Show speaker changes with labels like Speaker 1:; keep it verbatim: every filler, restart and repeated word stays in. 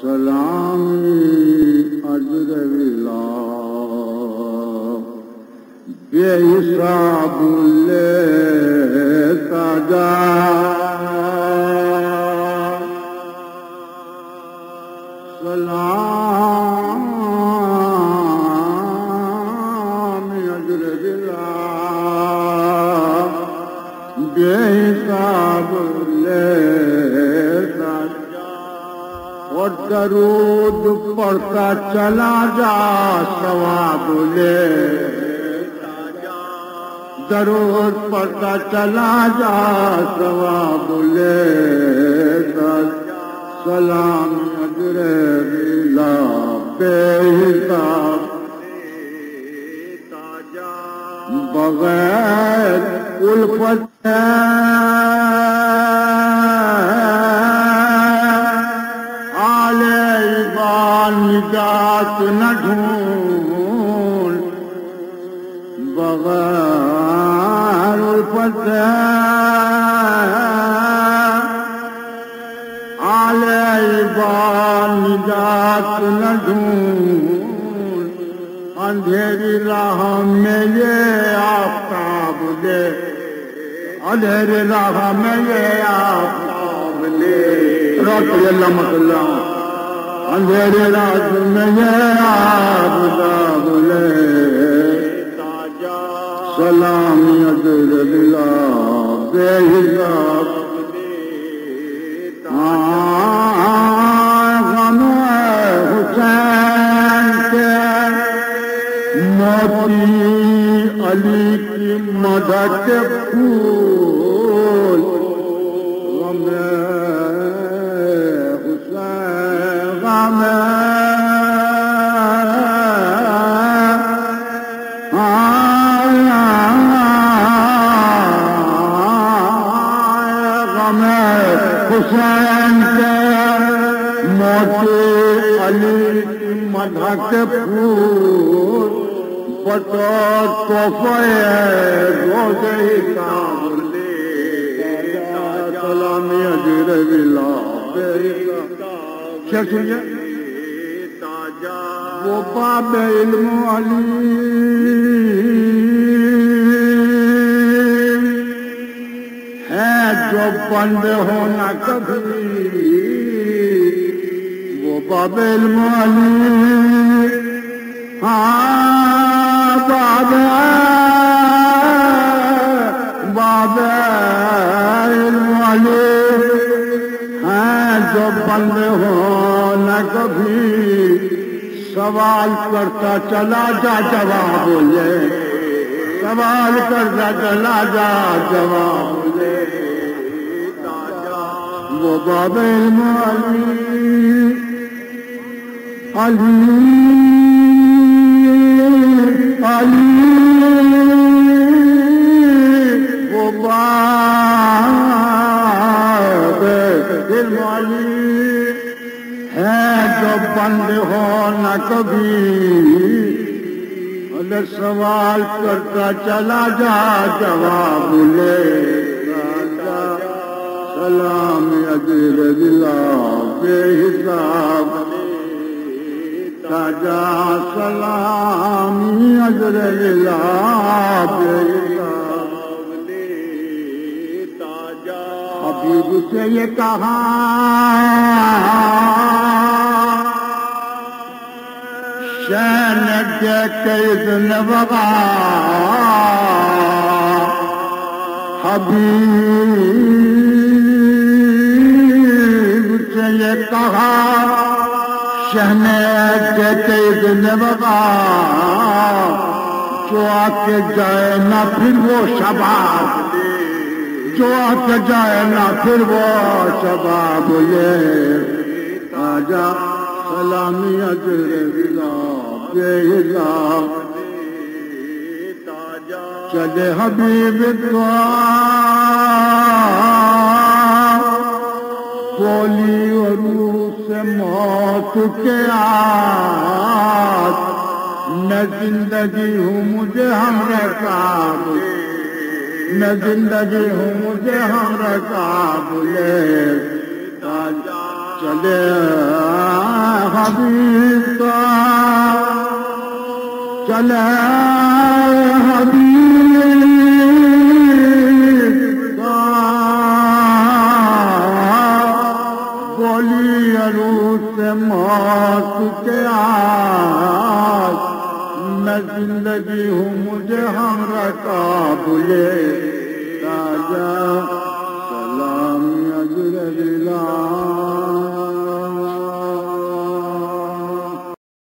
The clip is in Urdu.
Speaker 1: سلامی اجر اللہ بے حساب لیتا جا سلامی اجر اللہ بے حساب لیتا جا اور درود پڑھتا چلا جا ثواب لیتا جا درود پڑھتا چلا جا ثواب لیتا جا سلام اجر اللہ بے حساب لیتا جا بغیر الفت نجات نہ ڈھونڈ بغیر الفت آلے بار نجات نہ ڈھونڈ اندھیری راہ میں یہ آفتاب دے اندھیری راہ میں یہ آفتاب لے رضی اللہ اللہ اندھیرے رات میں یہ آفتاب لیتا جا سلامی اجر اللہ بے حساب لیتا جا غم حسین کے موتی علی کی مدد کے پھول غم حسین کے موتی علی کی مدح کے پھول بطور تحفہ روزہ حساب لیتا جا سلامی اجر اللہ بے حساب کیا سنیے وہ باب علم علی ہے جو بند ہونا کبھی وہ باب علم علی ہاں باب باب علم علی ہے جو بند ہونا کبھی سوال کرتا چلا جا جواب لے سوال کرتا چلا جا جواب لے وہ باب علم علی علی علی وہ باب علم علی ہے جو بند ہو نہ کبھی اگر سوال کرتا چلا جا جواب لے سلام اجر اللہ بے حساب لیتا جا سلام اجر اللہ بے حساب لیتا جا حبیب سے یہ کہا شین دیکھ کے اذن وغا حبیب سے یہ کہا شہن دیکھ کے اذن وغا جو آ کے جائے نہ پھر وہ شباب جو آ کے جائے نہ پھر وہ شباب لے آجا سلامی اجر اللہ بے حساب چلے حبیب بولی اور روح سے موت کے آج میں زندگی ہوں مجھے ہم رکاب میں زندگی ہوں مجھے ہم رکاب لے چلے حبیب کا چلے حبیب کا بولی عروس سے موت کے آج میں زندگی ہوں مجھے ہمراہ قابل تاجا سلام اجر